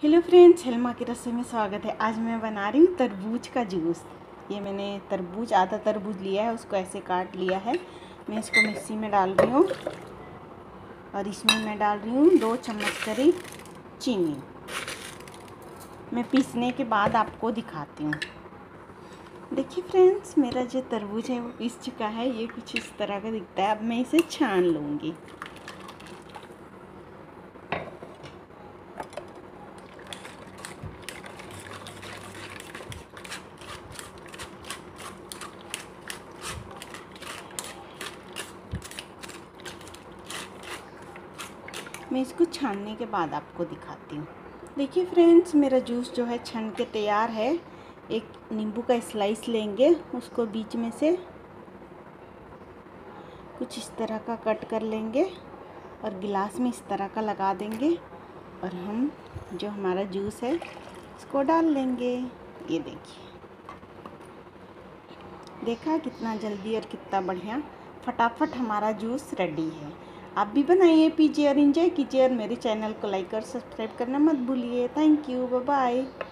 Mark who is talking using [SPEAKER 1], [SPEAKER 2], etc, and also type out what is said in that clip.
[SPEAKER 1] Hello friends, हेलमा की रसोई में स्वागत है। आज मैं बना रही हूँ तरबूज का जूस। ये मैंने आधा तरबूज लिया है, उसको ऐसे काट लिया है। मैं इसको मिक्सी में डाल रही हूँ और इसमें मैं डाल रही हूँ 2 चम्मच करीब चीनी। मैं पीसने के बाद आपको दिखाती हूँ। देखिए फ्रेंड्स, मेरा जो तरबूज है वो पीस चुका है। ये कुछ इस तरह का दिखता है। अब मैं इसे छान लूँगी। मैं इसको छानने के बाद आपको दिखाती हूँ। देखिए फ्रेंड्स, मेरा जूस जो है छन के तैयार है। एक नींबू का स्लाइस लेंगे, उसको बीच में से कुछ इस तरह का कट कर लेंगे और गिलास में इस तरह का लगा देंगे और हम जो हमारा जूस है इसको डाल लेंगे। ये देखिए, देखा कितना जल्दी और कितना बढ़िया, फटाफट हमारा जूस रेडी है। आप भी बनाइए, पीजिए और एंजॉय कीजिए और मेरे चैनल को लाइक और सब्सक्राइब करना मत भूलिए। Thank you, bye bye.